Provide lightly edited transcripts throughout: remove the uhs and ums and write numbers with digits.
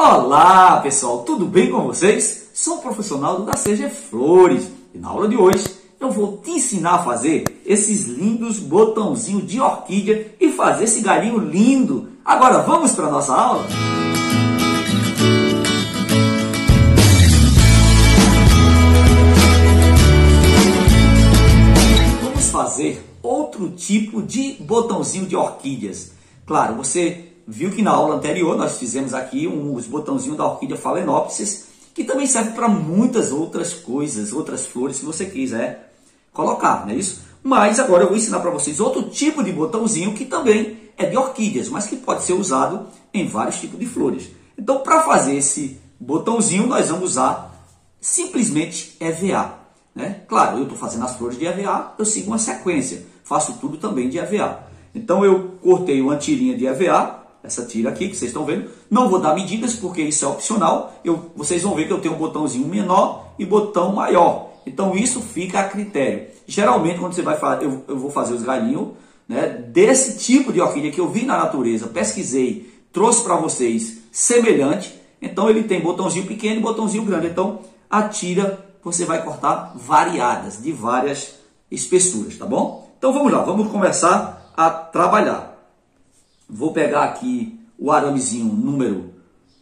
Olá pessoal, tudo bem com vocês? Sou o professor Naldo da CG Flores e na aula de hoje eu vou te ensinar a fazer esses lindos botãozinhos de orquídea e fazer esse galinho lindo. Agora vamos para a nossa aula? Vamos fazer outro tipo de botãozinho de orquídeas. Claro, você viu que na aula anterior nós fizemos aqui os botãozinhos da orquídea Phalaenopsis, que também serve para muitas outras coisas, outras flores que você quiser colocar, não é isso? Mas agora eu vou ensinar para vocês outro tipo de botãozinho que também é de orquídeas, mas que pode ser usado em vários tipos de flores. Então, para fazer esse botãozinho, nós vamos usar simplesmente EVA. Né? Claro, eu estou fazendo as flores de EVA, eu sigo uma sequência, faço tudo também de EVA. Então, eu cortei uma tirinha de EVA, essa tira aqui que vocês estão vendo. Não vou dar medidas porque isso é opcional. Vocês vão ver que eu tenho um botãozinho menor e botão maior. Então isso fica a critério. Geralmente quando você vai fazer, eu vou fazer os galinhos, né, desse tipo de orquídea que eu vi na natureza, pesquisei, trouxe para vocês semelhante. Então ele tem botãozinho pequeno e botãozinho grande. Então a tira você vai cortar variadas, de várias espessuras, tá bom? Então vamos lá, vamos começar a trabalhar. Vou pegar aqui o aramezinho número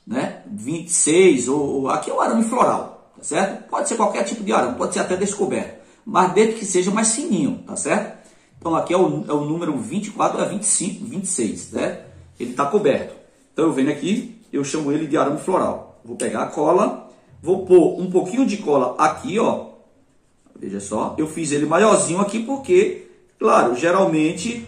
26, ou aqui é o arame floral, tá certo? Pode ser qualquer tipo de arame, pode ser até descoberto, mas desde que seja mais fininho, tá certo? Então aqui é o número 24, é 25, 26, né? Ele está coberto. Então eu venho aqui, eu chamo ele de arame floral. Vou pegar a cola, vou pôr um pouquinho de cola aqui, ó. Veja só, eu fiz ele maiorzinho aqui porque, claro, geralmente...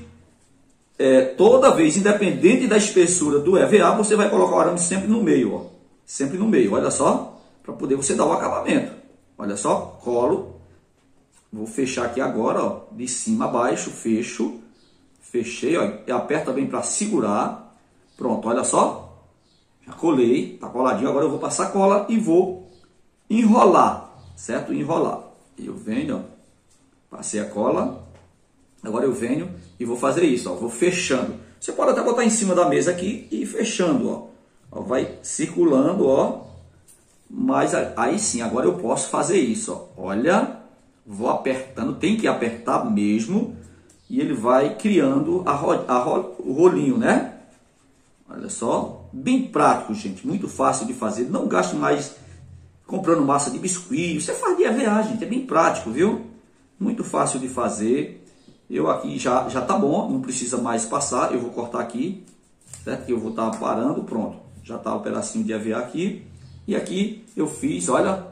toda vez, independente da espessura do EVA, você vai colocar o arame sempre no meio, ó. Sempre no meio, olha só, para poder você dar o acabamento. Olha só, colo. Vou fechar aqui agora, ó, de cima a baixo, fecho. Fechei, ó, e aperta bem para segurar. Pronto, olha só. Já colei, tá coladinho. Agora eu vou passar cola e vou enrolar, certo? Enrolar. Eu venho, ó, passei a cola. Agora eu venho e vou fazer isso, ó, vou fechando. Você pode até botar em cima da mesa aqui e ir fechando, ó. Vai circulando, ó. Mas aí sim, agora eu posso fazer isso, ó. Olha, vou apertando, tem que apertar mesmo. E ele vai criando o rolinho, né? Olha só, bem prático, gente, muito fácil de fazer. Não gaste mais comprando massa de biscuit. Você faz de EVA, gente, é bem prático, viu? Muito fácil de fazer. Eu aqui já tá bom, não precisa mais passar. Eu vou cortar aqui, certo? Que eu vou estar parando, pronto. Já tá o pedacinho de EVA aqui. E aqui eu fiz, olha,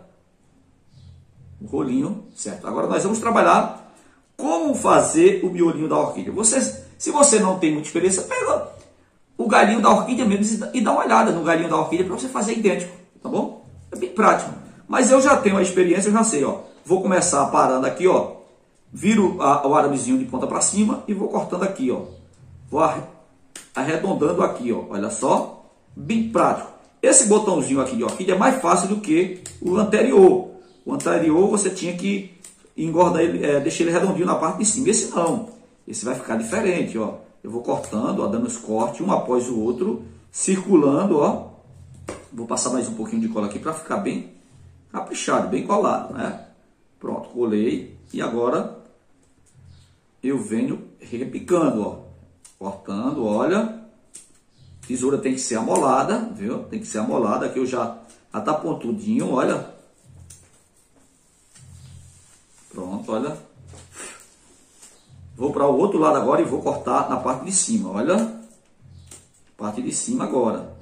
o rolinho, certo? Agora nós vamos trabalhar como fazer o miolinho da orquídea. Se você não tem muita experiência, pega o galinho da orquídea mesmo e dá uma olhada no galinho da orquídea para você fazer idêntico, tá bom? É bem prático. Mas eu já tenho a experiência, eu já sei, ó. Vou começar parando aqui, ó. Viro o aramezinho de ponta para cima e vou cortando aqui, ó. Vou arredondando aqui, ó. Olha só, bem prático. Esse botãozinho aqui de orquídea é mais fácil do que o anterior. O anterior você tinha que engordar ele, deixar ele redondinho na parte de cima. Esse não. Esse vai ficar diferente, ó. Eu vou cortando, ó, dando os cortes um após o outro, circulando, ó. Vou passar mais um pouquinho de cola aqui para ficar bem caprichado, bem colado, né? Pronto, colei. E agora eu venho repicando, ó, cortando, olha, tesoura tem que ser amolada, viu? Tem que ser amolada, aqui eu já tá pontudinho, olha. Pronto, olha. Vou para o outro lado agora e vou cortar na parte de cima, olha. Parte de cima agora.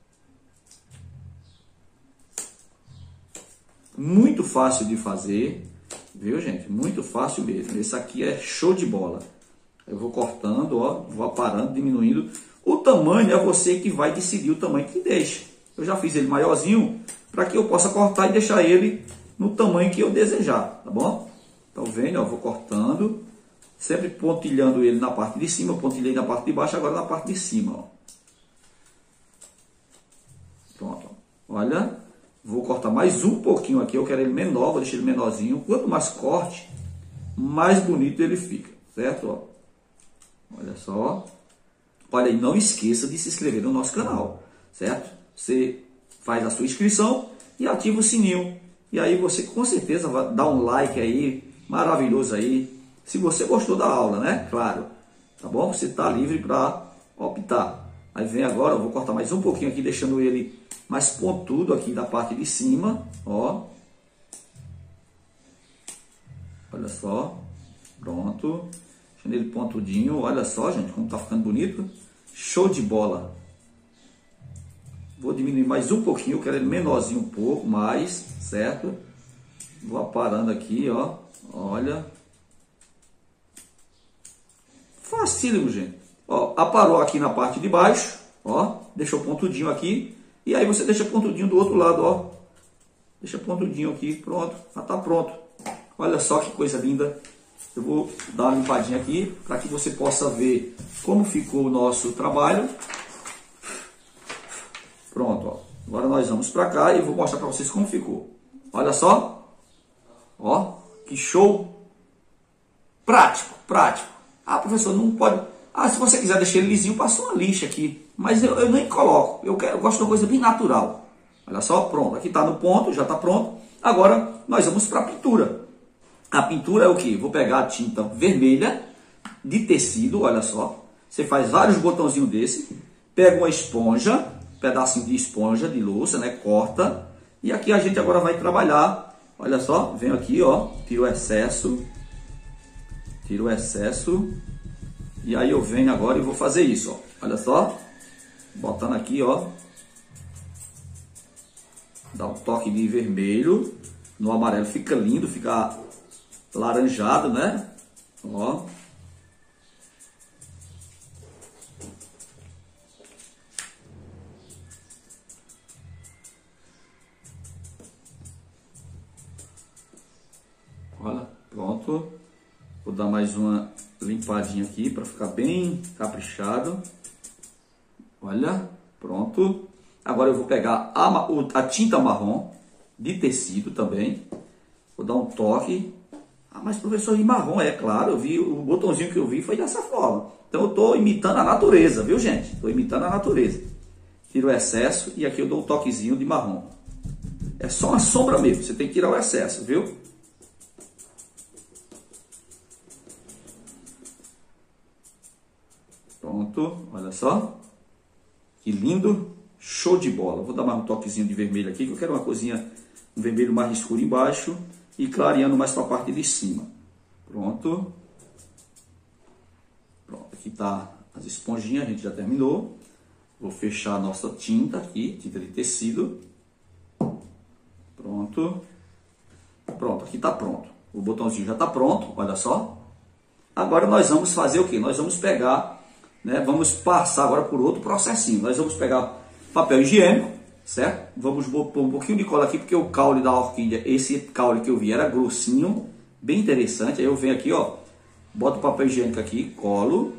Muito fácil de fazer. Viu, gente? Muito fácil mesmo. Esse aqui é show de bola. Eu vou cortando, ó, vou aparando, diminuindo. O tamanho é você que vai decidir o tamanho que deixa. Eu já fiz ele maiorzinho para que eu possa cortar e deixar ele no tamanho que eu desejar, tá bom? Então, vem, ó, vou cortando, sempre pontilhando ele na parte de cima. Eu pontilhei na parte de baixo, agora na parte de cima, ó. Pronto, ó. Olha. Vou cortar mais um pouquinho aqui, eu quero ele menor, vou deixar ele menorzinho. Quanto mais corte, mais bonito ele fica, certo? Ó. Olha só. Olha, e não esqueça de se inscrever no nosso canal, certo? Você faz a sua inscrição e ativa o sininho. E aí você com certeza vai dar um like aí, maravilhoso aí, se você gostou da aula, né? Claro, tá bom? Você está livre para optar. Aí vem agora, eu vou cortar mais um pouquinho aqui, deixando ele mais pontudo aqui da parte de cima, ó. Olha só, pronto. Deixando ele pontudinho, olha só, gente, como tá ficando bonito. Show de bola. Vou diminuir mais um pouquinho, eu quero ele menorzinho um pouco mais, certo? Vou aparando aqui, ó, olha. Facílimo, gente. Ó, aparou aqui na parte de baixo, ó, deixou pontudinho aqui. E aí você deixa pontudinho do outro lado, ó. Deixa pontudinho aqui, pronto, já tá pronto. Olha só que coisa linda. Eu vou dar uma limpadinha aqui para que você possa ver como ficou o nosso trabalho. Pronto, ó. Agora nós vamos para cá e vou mostrar para vocês como ficou. Olha só. Ó, que show. Prático, prático. Ah, professor, não pode... Ah, se você quiser deixar ele lisinho, passa uma lixa aqui. Mas eu nem coloco. Eu gosto de uma coisa bem natural. Olha só, pronto. Aqui está no ponto, já está pronto. Agora nós vamos para a pintura. A pintura é o que? Vou pegar a tinta vermelha de tecido, olha só. Você faz vários botãozinhos desse. Pega uma esponja, pedacinho de esponja de louça, né? Corta. E aqui a gente agora vai trabalhar. Olha só, venho aqui, ó. Tiro o excesso. Tiro o excesso. E aí eu venho agora e vou fazer isso, ó. Olha só. Botando aqui, ó. Dá um toque de vermelho. No amarelo fica lindo, fica laranjado, né? Ó. Olha, pronto. Vou dar mais uma limpadinha aqui para ficar bem caprichado. Olha, pronto. Agora eu vou pegar a tinta marrom de tecido também. Vou dar um toque. Ah, mas professor, de marrom, é claro, eu vi, o botãozinho que eu vi foi dessa forma. Então eu estou imitando a natureza, viu, gente? Estou imitando a natureza. Tiro o excesso e aqui eu dou um toquezinho de marrom. É só uma sombra mesmo, você tem que tirar o excesso, viu? Pronto, olha só. Que lindo, show de bola. Vou dar mais um toquezinho de vermelho aqui, que eu quero uma coisinha, um vermelho mais escuro embaixo e clareando mais para a parte de cima. Pronto. Pronto, aqui tá as esponjinhas, a gente já terminou. Vou fechar a nossa tinta aqui, tinta de tecido. Pronto. Pronto, aqui tá pronto. O botãozinho já tá pronto, olha só. Agora nós vamos fazer o que? Nós vamos pegar, né, vamos passar agora por outro processinho. Nós vamos pegar papel higiênico, certo? Vamos pôr um pouquinho de cola aqui, porque o caule da orquídea, esse caule que eu vi era grossinho, bem interessante. Aí eu venho aqui, ó, boto o papel higiênico aqui, colo,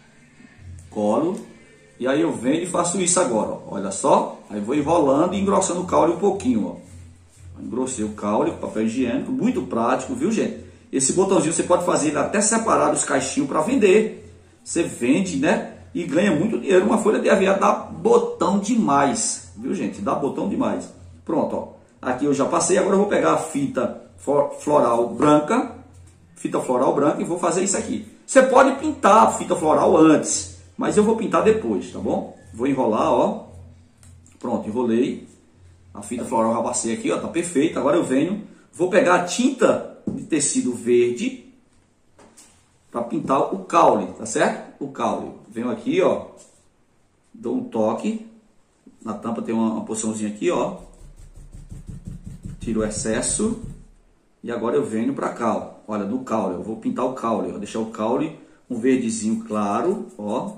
e aí eu venho e faço isso agora, ó. Olha só. Aí vou enrolando e engrossando o caule um pouquinho, ó. Engrossei o caule com papel higiênico, muito prático, viu, gente? Esse botãozinho você pode fazer até separar os caixinhos para vender. Você vende, né? E ganha muito dinheiro. Uma folha de aviário dá botão demais, viu, gente? Dá botão demais. Pronto, ó. Aqui eu já passei. Agora eu vou pegar a fita floral branca. Fita floral branca e vou fazer isso aqui. Você pode pintar a fita floral antes, mas eu vou pintar depois, tá bom? Vou enrolar, ó. Pronto, enrolei. A fita floral já passei aqui, ó. Tá perfeito. Agora eu venho. Vou pegar a tinta de tecido verde para pintar o caule, tá certo? O caule. Venho aqui, ó, dou um toque. Na tampa tem uma porçãozinha aqui, ó. Tiro o excesso. E agora eu venho para cá, ó. Olha, no caule. Eu vou pintar o caule, ó. Deixar o caule um verdezinho claro, ó.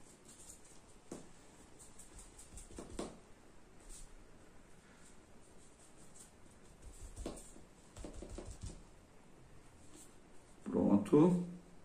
Pronto.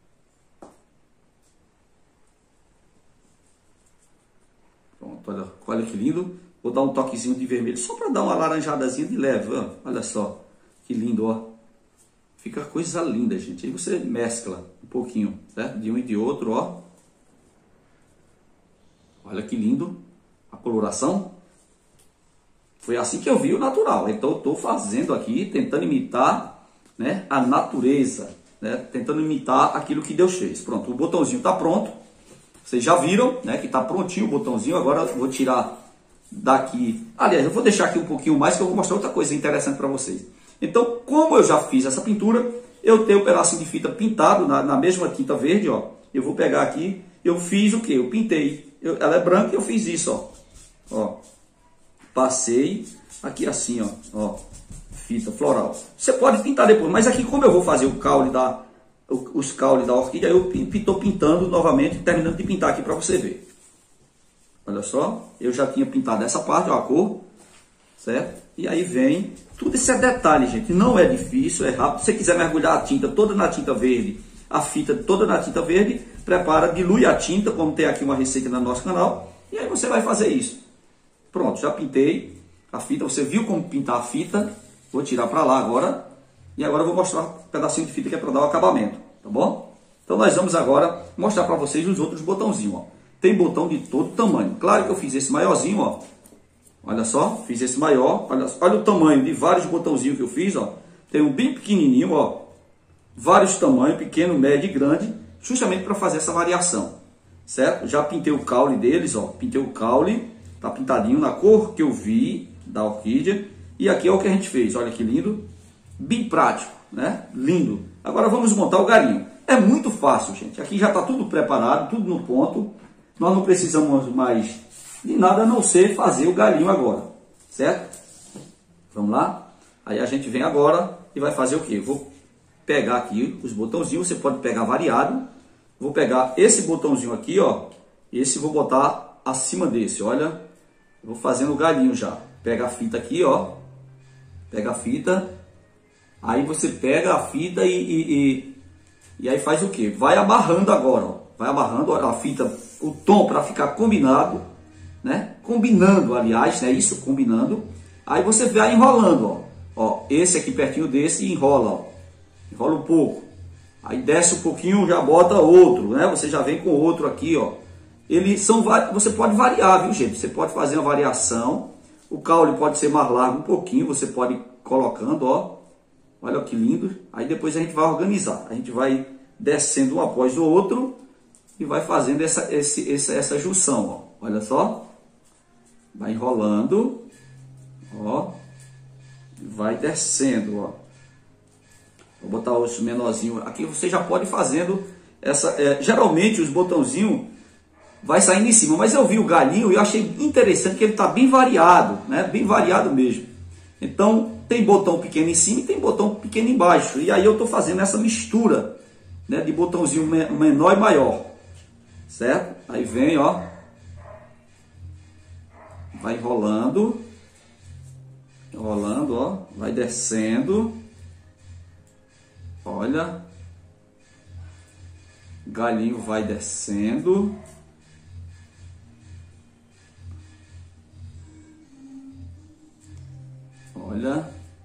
Pronto, olha que lindo. Vou dar um toquezinho de vermelho, só para dar uma laranjadazinha de leve, ó. Olha só, que lindo, ó. Fica coisa linda, gente. Aí você mescla um pouquinho, certo? De um e de outro, ó. Olha que lindo a coloração. Foi assim que eu vi o natural. Então eu estou fazendo aqui, tentando imitar, né, a natureza, né, tentando imitar aquilo que Deus fez. Pronto, o botãozinho está pronto. Vocês já viram, né, que está prontinho o botãozinho. Agora eu vou tirar daqui. Aliás, eu vou deixar aqui um pouquinho mais que eu vou mostrar outra coisa interessante para vocês. Então, como eu já fiz essa pintura, eu tenho um pedacinho de fita pintado na mesma tinta verde, ó. Eu vou pegar aqui, eu fiz o que? Eu pintei. Ela é branca e eu fiz isso, ó. Ó. Passei aqui assim, ó. Fita floral. Você pode pintar depois, mas aqui como eu vou fazer o caule os caules da orquídea, eu estou pintando novamente, terminando de pintar aqui para você ver. Olha só, eu já tinha pintado essa parte, ó, a cor, certo? E aí vem, tudo isso é detalhe, gente, não é difícil, é rápido. Se você quiser mergulhar a tinta toda na tinta verde, a fita toda na tinta verde, prepara, dilui a tinta, como tem aqui uma receita no nosso canal, e aí você vai fazer isso. Pronto, já pintei a fita, você viu como pintar a fita, vou tirar para lá agora, e agora eu vou mostrar um pedacinho de fita que é para dar o acabamento, tá bom? Então nós vamos agora mostrar para vocês os outros botãozinhos, ó. Tem botão de todo tamanho. Claro que eu fiz esse maiorzinho, ó. Olha só, fiz esse maior. Olha o tamanho de vários botãozinhos que eu fiz, ó. Tem um bem pequenininho, ó. Vários tamanhos, pequeno, médio e grande, justamente para fazer essa variação, certo? Já pintei o caule deles, ó. Pintei o caule, tá pintadinho na cor que eu vi da orquídea. E aqui é o que a gente fez, olha que lindo. Bem prático, né? Lindo. Agora vamos montar o galinho. É muito fácil, gente. Aqui já está tudo preparado, tudo no ponto. Nós não precisamos mais de nada a não ser fazer o galinho agora, certo? Vamos lá? Aí a gente vem agora e vai fazer o quê? Vou pegar aqui os botãozinhos, você pode pegar variado. Vou pegar esse botãozinho aqui, ó. Esse vou botar acima desse, olha. Vou fazendo o galinho já. Pega a fita aqui, ó. Pega a fita. Aí você pega a fita e aí faz o quê? Vai amarrando agora, ó. Vai amarrando a fita, o tom para ficar combinado, né? Combinando, aliás, né? Isso, combinando. Aí você vai enrolando, ó. Ó, esse aqui pertinho desse e enrola, ó. Enrola um pouco. Aí desce um pouquinho, já bota outro, né? Você já vem com outro aqui, ó. Eles são, você pode variar, viu, gente? Você pode fazer uma variação. O caule pode ser mais largo um pouquinho, você pode ir colocando, ó. Olha que lindo. Aí depois a gente vai organizar. A gente vai descendo um após o outro e vai fazendo essa junção, ó. Olha só. Vai enrolando, ó. Vai descendo, ó. Vou botar os menorzinhos. Aqui você já pode ir fazendo essa. Geralmente os botãozinhos vai saindo em cima, mas eu vi o galinho e eu achei interessante que ele está bem variado, né? Bem variado mesmo. Então tem botão pequeno em cima e tem botão pequeno embaixo. E aí eu estou fazendo essa mistura, né, de botãozinho menor e maior, certo? Aí vem, ó, vai enrolando, enrolando, ó, vai descendo, olha, galinho vai descendo, olha,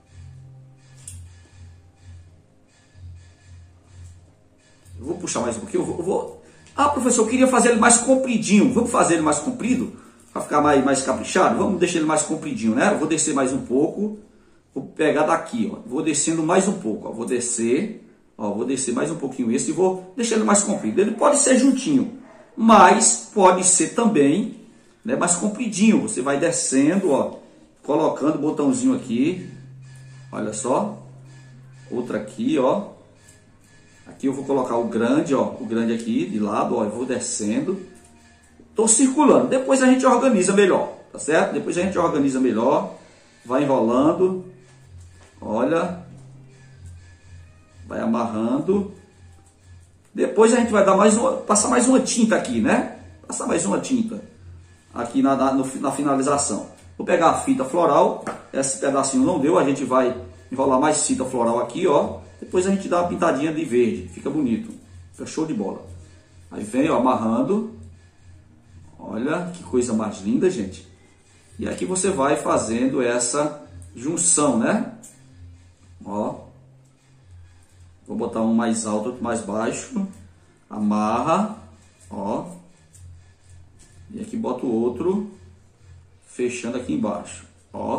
eu vou puxar mais um pouquinho, Ah, professor, eu queria fazer ele mais compridinho. Vamos fazer ele mais comprido? Para ficar mais caprichado? Vamos deixar ele mais compridinho, né? Eu vou descer mais um pouco. Vou pegar daqui, ó. Vou descendo mais um pouco, ó. Vou descer mais um pouquinho esse e vou deixando mais comprido. Ele pode ser juntinho, mas pode ser também, né, mais compridinho. Você vai descendo, ó, colocando o botãozinho aqui. Olha só. Outra aqui, ó. Aqui eu vou colocar o grande, ó, o grande aqui de lado, ó, eu vou descendo. Tô circulando. Depois a gente organiza melhor, tá certo? Depois a gente organiza melhor. Vai enrolando. Olha. Vai amarrando. Depois a gente vai dar passar mais uma tinta aqui, né? Passar mais uma tinta aqui na finalização. Vou pegar a fita floral. Esse pedacinho não deu, a gente vai enrolar mais fita floral aqui, ó. Depois a gente dá uma pintadinha de verde, fica bonito, fica show de bola. Aí vem, ó, amarrando. Olha que coisa mais linda, gente. E aqui você vai fazendo essa junção, né? Ó. Vou botar um mais alto, outro mais baixo. Amarra, ó. E aqui boto o outro, fechando aqui embaixo. Ó.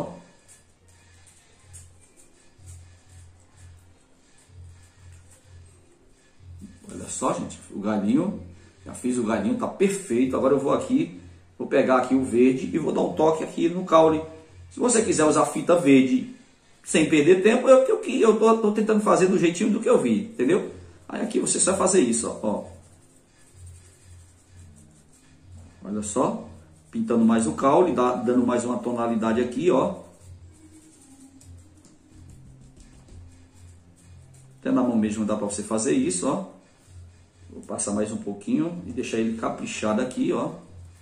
Olha só, gente, o galinho, já fiz o galinho, tá perfeito. Agora eu vou aqui, vou pegar aqui o verde e vou dar um toque aqui no caule. Se você quiser usar fita verde sem perder tempo, eu tô tentando fazer do jeitinho do que eu vi, entendeu? Aí aqui você só vai fazer isso, ó. Olha só, pintando mais o caule, dando mais uma tonalidade aqui, ó. Até na mão mesmo dá para você fazer isso, ó. Vou passar mais um pouquinho e deixar ele caprichado aqui, ó.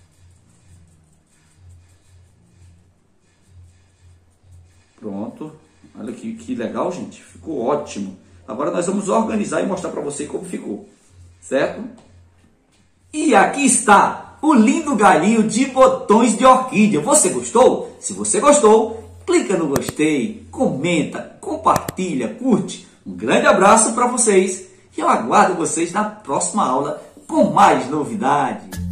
Pronto. Olha que legal, gente. Ficou ótimo. Agora nós vamos organizar e mostrar para você como ficou. Certo? E aqui está o lindo galinho de botões de orquídea. Você gostou? Se você gostou, clica no gostei, comenta, compartilha, curte. Um grande abraço para vocês. E eu aguardo vocês na próxima aula com mais novidades.